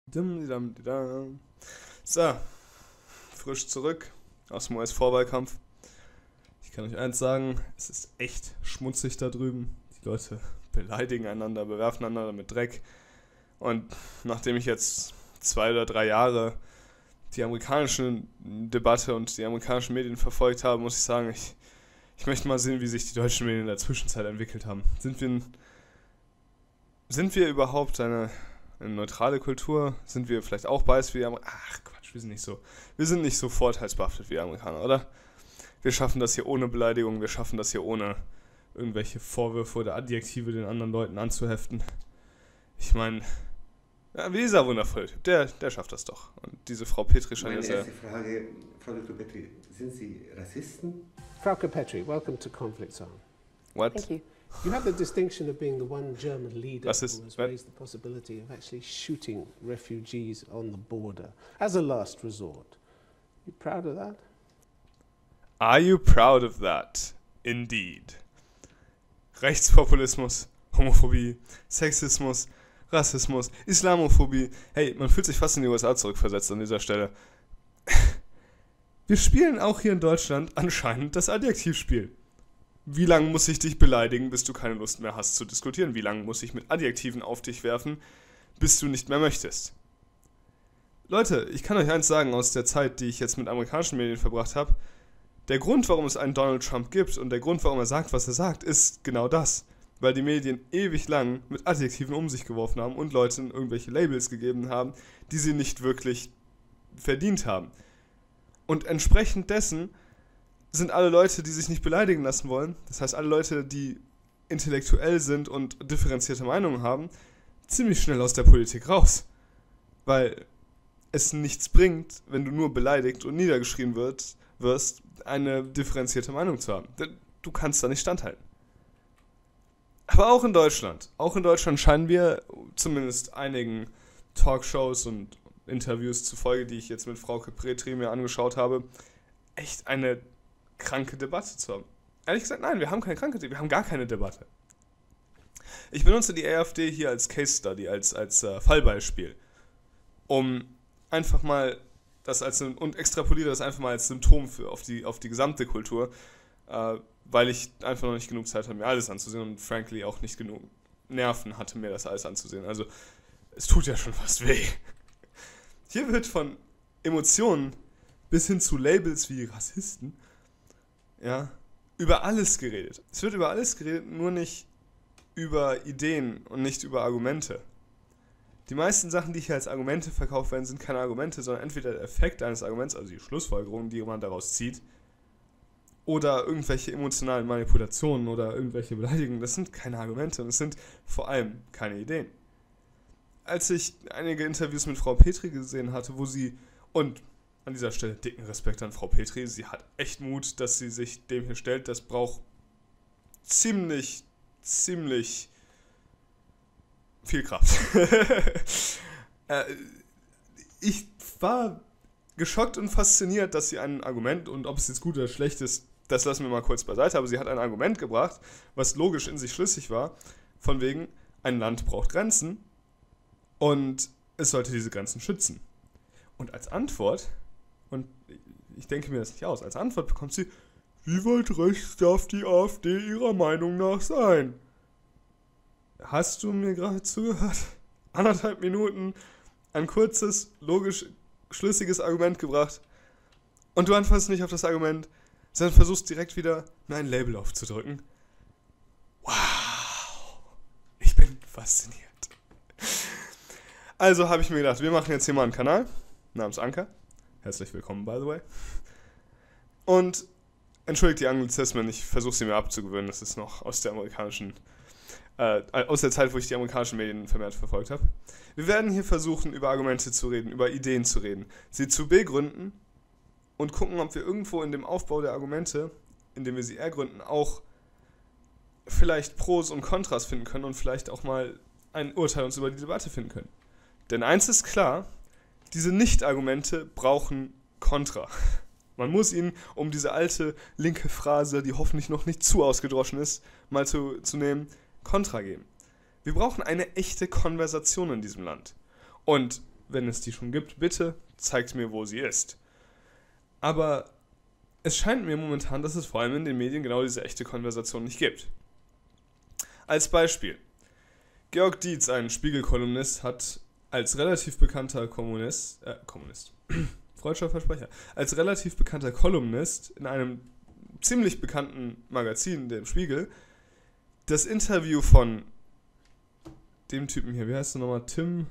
So, frisch zurück aus dem US-Vorwahlkampf. Ich kann euch eins sagen, es ist echt schmutzig da drüben. Die Leute beleidigen einander, bewerfen einander mit Dreck. Und nachdem ich jetzt 2 oder 3 Jahre die amerikanische Debatte und die amerikanischen Medien verfolgt habe, muss ich sagen, ich möchte mal sehen, wie sich die deutschen Medien in der Zwischenzeit entwickelt haben. Sind wir überhaupt eine neutrale Kultur? Sind wir vielleicht auch biased wie die Amerikaner? Ach Quatsch, wir sind nicht so vorteilsbehaftet wie die Amerikaner, oder? Wir schaffen das hier ohne Beleidigung, wir schaffen das hier ohne irgendwelche Vorwürfe oder Adjektive den anderen Leuten anzuheften. Ich meine, ja, wie dieser wundervolle Typ, der schafft das doch. Und diese Frau Petri scheint Meine erste Frage, Frau Dr. Petri, sind Sie Rassisten? Frauke Petri, welcome to Conflict Zone. What? Thank you. You have the distinction of being the one German leader who Rassist, has right? raised the possibility of actually shooting refugees on the border as a last resort. You proud of that? Are you proud of that? Indeed. Rechtspopulismus, Homophobie, Sexismus, Rassismus, Islamophobie. Hey, man fühlt sich fast in die USA zurückversetzt an dieser Stelle. Wir spielen auch hier in Deutschland anscheinend das Adjektivspiel. Wie lange muss ich dich beleidigen, bis du keine Lust mehr hast zu diskutieren? Wie lange muss ich mit Adjektiven auf dich werfen, bis du nicht mehr möchtest? Leute, ich kann euch eins sagen aus der Zeit, die ich jetzt mit amerikanischen Medien verbracht habe. Der Grund, warum es einen Donald Trump gibt und der Grund, warum er sagt, was er sagt, ist genau das. Weil die Medien ewig lang mit Adjektiven um sich geworfen haben und Leuten irgendwelche Labels gegeben haben, die sie nicht wirklich verdient haben. Und entsprechend dessen sind alle Leute, die sich nicht beleidigen lassen wollen, das heißt alle Leute, die intellektuell sind und differenzierte Meinungen haben, ziemlich schnell aus der Politik raus. Weil es nichts bringt, wenn du nur beleidigt und niedergeschrien wirst, eine differenzierte Meinung zu haben. Du kannst da nicht standhalten. Aber auch in Deutschland scheinen wir, zumindest einigen Talkshows und Interviews zufolge, die ich jetzt mit Frauke Petri mir angeschaut habe, echt eine kranke Debatte zu haben. Ehrlich gesagt, nein, wir haben keine kranke Debatte, wir haben gar keine Debatte. Ich benutze die AfD hier als Case Study, als Fallbeispiel, um einfach mal und extrapoliere das einfach mal als Symptom auf die gesamte Kultur, weil ich einfach noch nicht genug Zeit hatte, mir alles anzusehen und frankly auch nicht genug Nerven hatte, mir das alles anzusehen. Also, es tut ja schon fast weh. Hier wird von Emotionen bis hin zu Labels wie Rassisten, ja, über alles geredet. Es wird über alles geredet, nur nicht über Ideen und nicht über Argumente. Die meisten Sachen, die hier als Argumente verkauft werden, sind keine Argumente, sondern entweder der Effekt eines Arguments, also die Schlussfolgerungen, die man daraus zieht, oder irgendwelche emotionalen Manipulationen oder irgendwelche Beleidigungen. Das sind keine Argumente und es sind vor allem keine Ideen. Als ich einige Interviews mit Frau Petri gesehen hatte, wo sie, und an dieser Stelle dicken Respekt an Frau Petri, sie hat echt Mut, dass sie sich dem hier stellt, das braucht ziemlich viel Kraft. Ich war geschockt und fasziniert, dass sie ein Argument, und ob es jetzt gut oder schlecht ist, das lassen wir mal kurz beiseite, aber sie hat ein Argument gebracht, was logisch in sich schlüssig war, von wegen, ein Land braucht Grenzen und es sollte diese Grenzen schützen. Und als Antwort, und ich denke mir das nicht aus, als Antwort bekommt sie, wie weit rechts darf die AfD ihrer Meinung nach sein? Hast du mir gerade zugehört? 1,5 Minuten, ein kurzes, logisch, schlüssiges Argument gebracht und du antwortest nicht auf das Argument, sondern versuchst direkt wieder mir ein Label aufzudrücken. Wow, ich bin fasziniert. Also habe ich mir gedacht, wir machen jetzt hier mal einen Kanal namens Anker. Herzlich willkommen, by the way. Und entschuldigt die Anglizismen, ich versuche sie mir abzugewöhnen, das ist noch aus der Zeit, wo ich die amerikanischen Medien vermehrt verfolgt habe. Wir werden hier versuchen, über Argumente zu reden, über Ideen zu reden, sie zu begründen und gucken, ob wir irgendwo in dem Aufbau der Argumente, indem wir sie ergründen, auch vielleicht Pros und Kontras finden können und vielleicht auch mal ein Urteil uns über die Debatte finden können. Denn eins ist klar, diese Nicht-Argumente brauchen Kontra. Man muss ihnen, um diese alte linke Phrase, die hoffentlich noch nicht zu ausgedroschen ist, mal zu nehmen, Kontra geben. Wir brauchen eine echte Konversation in diesem Land. Und wenn es die schon gibt, bitte zeigt mir, wo sie ist. Aber es scheint mir momentan, dass es vor allem in den Medien genau diese echte Konversation nicht gibt. Als Beispiel. Georg Dietz, ein Spiegel-Kolumnist, hat als relativ bekannter freudscher Versprecher, als relativ bekannter Kolumnist in einem ziemlich bekannten Magazin, dem Spiegel, das Interview von dem Typen hier, wie heißt der nochmal? Tim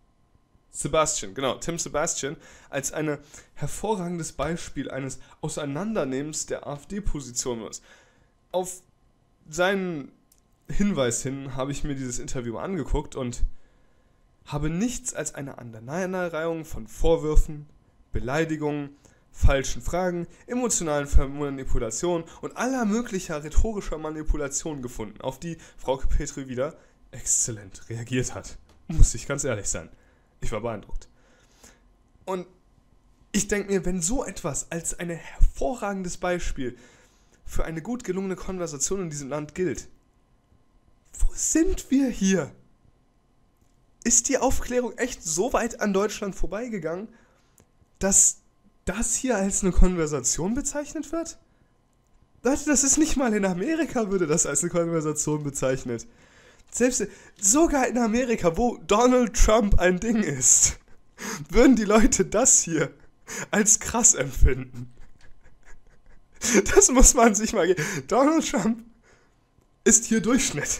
Sebastian, als ein hervorragendes Beispiel eines Auseinandernehmens der AfD-Position ist. Auf seinen Hinweis hin habe ich mir dieses Interview angeguckt und habe nichts als eine Aneinanderreihung von Vorwürfen, Beleidigungen, falschen Fragen, emotionalen Manipulationen und aller möglicher rhetorischer Manipulationen gefunden, auf die Frauke Petry wieder exzellent reagiert hat. Muss ich ganz ehrlich sein. Ich war beeindruckt. Und ich denke mir, wenn so etwas als ein hervorragendes Beispiel für eine gut gelungene Konversation in diesem Land gilt, wo sind wir hier? Ist die Aufklärung echt so weit an Deutschland vorbeigegangen, dass das hier als eine Konversation bezeichnet wird? Leute, das ist nicht mal in Amerika, würde das als eine Konversation bezeichnet. Selbst sogar in Amerika, wo Donald Trump ein Ding ist, würden die Leute das hier als krass empfinden. Das muss man sich mal geben. Donald Trump ist hier Durchschnitt.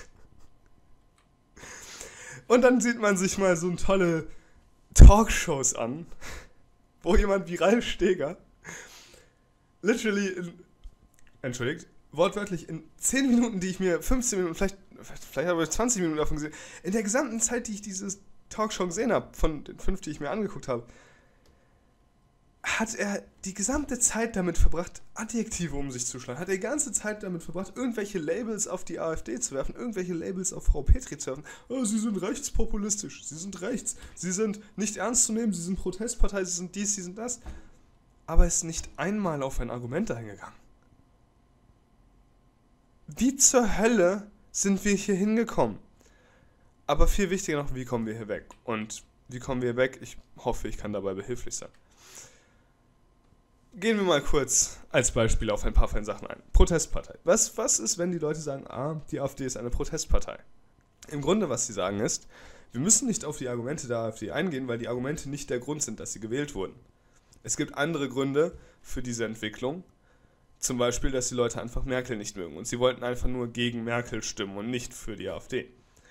Und dann sieht man sich mal so tolle Talkshows an, wo jemand wie Ralf Steger wortwörtlich in 10 Minuten, die ich mir 15 Minuten, vielleicht habe ich 20 Minuten davon gesehen, in der gesamten Zeit, die ich diese Talkshow gesehen habe, von den 5, die ich mir angeguckt habe, hat er die gesamte Zeit damit verbracht, Adjektive um sich zu schlagen. Hat er die ganze Zeit damit verbracht, irgendwelche Labels auf die AfD zu werfen, irgendwelche Labels auf Frau Petry zu werfen. Oh, sie sind rechtspopulistisch, sie sind rechts, sie sind nicht ernst zu nehmen, sie sind Protestpartei, sie sind dies, sie sind das. Aber er ist nicht einmal auf ein Argument eingegangen. Wie zur Hölle sind wir hier hingekommen? Aber viel wichtiger noch, wie kommen wir hier weg? Und wie kommen wir weg? Ich hoffe, ich kann dabei behilflich sein. Gehen wir mal kurz als Beispiel auf ein paar von den Sachen ein. Protestpartei. Was ist, wenn die Leute sagen, die AfD ist eine Protestpartei? Im Grunde, was sie sagen ist, wir müssen nicht auf die Argumente der AfD eingehen, weil die Argumente nicht der Grund sind, dass sie gewählt wurden. Es gibt andere Gründe für diese Entwicklung. Zum Beispiel, dass die Leute einfach Merkel nicht mögen. Und sie wollten einfach nur gegen Merkel stimmen und nicht für die AfD.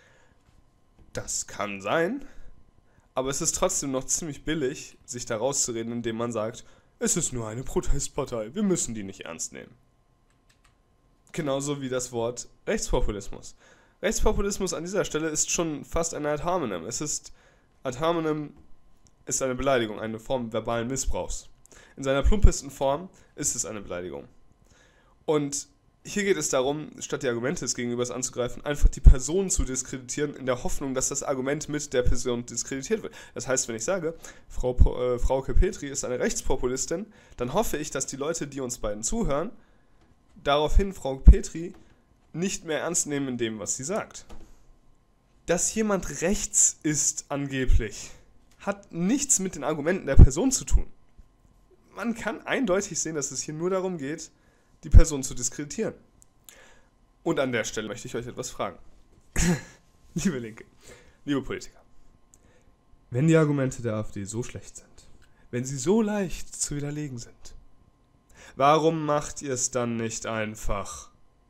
Das kann sein, aber es ist trotzdem noch ziemlich billig, sich da rauszureden, indem man sagt, es ist nur eine Protestpartei, wir müssen die nicht ernst nehmen. Genauso wie das Wort Rechtspopulismus. Rechtspopulismus an dieser Stelle ist schon fast ein Ad hominem. Ad hominem ist eine Beleidigung, eine Form verbalen Missbrauchs. In seiner plumpesten Form ist es eine Beleidigung. Und hier geht es darum, statt die Argumente des Gegenübers anzugreifen, einfach die Person zu diskreditieren, in der Hoffnung, dass das Argument mit der Person diskreditiert wird. Das heißt, wenn ich sage, Frauke Petry ist eine Rechtspopulistin, dann hoffe ich, dass die Leute, die uns beiden zuhören, daraufhin Frau Petry nicht mehr ernst nehmen in dem, was sie sagt. Dass jemand rechts ist, angeblich, hat nichts mit den Argumenten der Person zu tun. Man kann eindeutig sehen, dass es hier nur darum geht, die Person zu diskreditieren. Und an der Stelle möchte ich euch etwas fragen. Liebe Linke, liebe Politiker, wenn die Argumente der AfD so schlecht sind, wenn sie so leicht zu widerlegen sind, warum macht ihr es dann nicht einfach?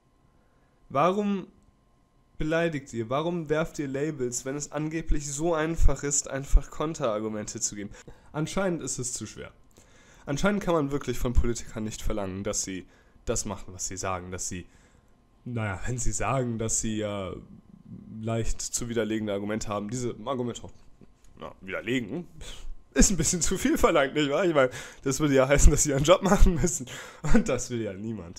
Warum beleidigt ihr? Warum werft ihr Labels, wenn es angeblich so einfach ist, einfach Konterargumente zu geben? Anscheinend ist es zu schwer. Anscheinend kann man wirklich von Politikern nicht verlangen, dass sie das machen, was sie sagen, dass sie, wenn sie sagen, dass sie ja leicht zu widerlegende Argumente haben, diese Argumente auch widerlegen, ist ein bisschen zu viel verlangt, nicht wahr? Ich meine, das würde ja heißen, dass sie ihren Job machen müssen und das will ja niemand.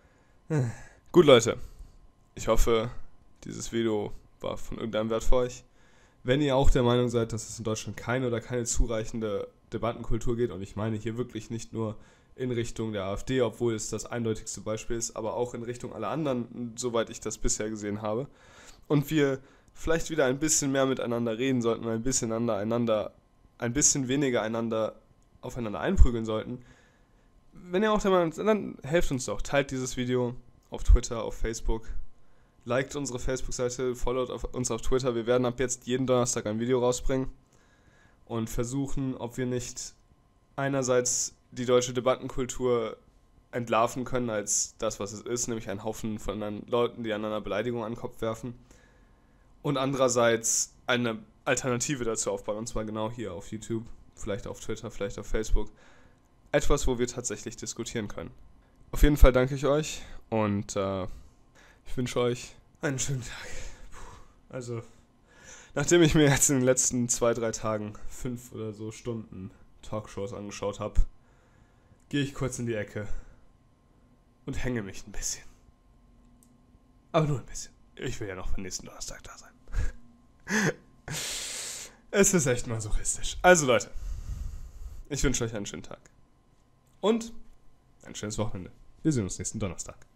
Gut, Leute, ich hoffe, dieses Video war von irgendeinem Wert für euch. Wenn ihr auch der Meinung seid, dass es in Deutschland keine zureichende Debattenkultur geht, und ich meine hier wirklich nicht nur in Richtung der AfD, obwohl es das eindeutigste Beispiel ist, aber auch in Richtung aller anderen, soweit ich das bisher gesehen habe, und wir vielleicht wieder ein bisschen mehr miteinander reden sollten, ein bisschen einander ein bisschen weniger aufeinander einprügeln sollten, wenn ihr auch der Meinung seid, dann helft uns doch. Teilt dieses Video auf Twitter, auf Facebook. Liked unsere Facebook-Seite, followt uns auf Twitter. Wir werden ab jetzt jeden Donnerstag ein Video rausbringen und versuchen, ob wir nicht einerseits die deutsche Debattenkultur entlarven können als das, was es ist, nämlich ein Haufen von Leuten, die einander Beleidigungen an den Kopf werfen, und andererseits eine Alternative dazu aufbauen, und zwar genau hier auf YouTube, vielleicht auf Twitter, vielleicht auf Facebook. Etwas, wo wir tatsächlich diskutieren können. Auf jeden Fall danke ich euch und ich wünsche euch einen schönen Tag. Also, nachdem ich mir jetzt in den letzten 2-3 Tagen 5 oder so Stunden Talkshows angeschaut habe, gehe ich kurz in die Ecke und hänge mich ein bisschen. Aber nur ein bisschen. Ich will ja noch am nächsten Donnerstag da sein. Es ist echt masochistisch. Also Leute, ich wünsche euch einen schönen Tag. Und ein schönes Wochenende. Wir sehen uns nächsten Donnerstag.